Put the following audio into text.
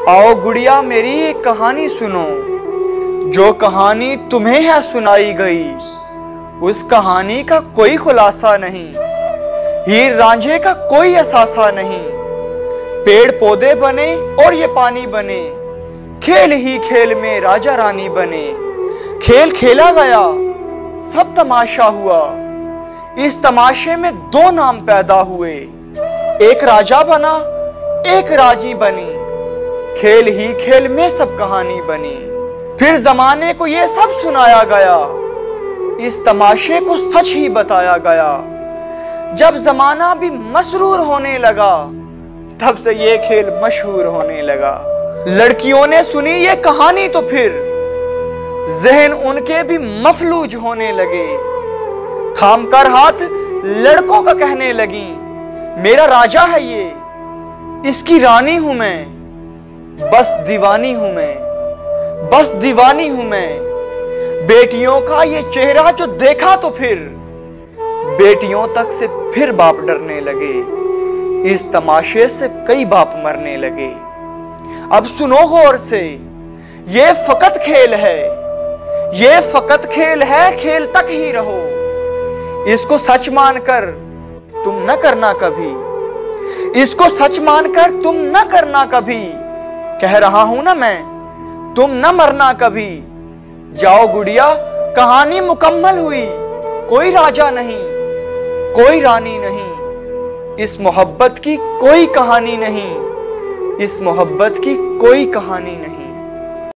आओ गुड़िया मेरी एक कहानी सुनो। जो कहानी तुम्हें है सुनाई गई, उस कहानी का कोई खुलासा नहीं। हीर रांझे का कोई असासा नहीं। पेड़ पौधे बने और ये पानी बने, खेल ही खेल में राजा रानी बने। खेल खेला गया, सब तमाशा हुआ। इस तमाशे में दो नाम पैदा हुए, एक राजा बना, एक राजी बनी। खेल ही खेल में सब कहानी बनी। फिर जमाने को ये सब सुनाया गया, इस तमाशे को सच ही बताया गया। जब जमाना भी मसरूर होने लगा, तब से ये खेल मशहूर होने लगा। लड़कियों ने सुनी ये कहानी तो फिर जहन उनके भी मफलूज होने लगे। थाम कर हाथ लड़कों का कहने लगी, मेरा राजा है ये, इसकी रानी हूं मैं, बस दीवानी हूं मैं, बस दीवानी हूं मैं। बेटियों का ये चेहरा जो देखा तो फिर बेटियों तक से फिर बाप डरने लगे। इस तमाशे से कई बाप मरने लगे। अब सुनो गौर से, ये फकत खेल है, ये फकत खेल है, खेल तक ही रहो। इसको सच मानकर तुम न करना कभी, इसको सच मानकर तुम न करना कभी। कह रहा हूं ना मैं, तुम न मरना कभी। जाओ गुड़िया, कहानी मुकम्मल हुई। कोई राजा नहीं, कोई रानी नहीं, इस मोहब्बत की कोई कहानी नहीं, इस मोहब्बत की कोई कहानी नहीं।